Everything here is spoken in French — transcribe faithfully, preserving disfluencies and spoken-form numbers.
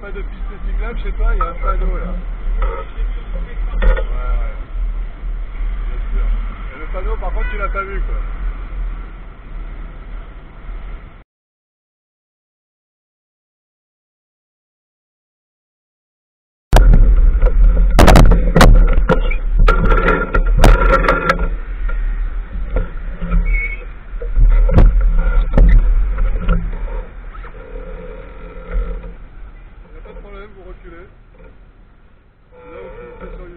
pas de piste cyclable chez toi, il y a un panneau là. Ouais, ouais. Bien sûr. Et le panneau, par contre, tu l'as pas vu quoi. Il n'y a pas de problème, vous reculez. Là où vous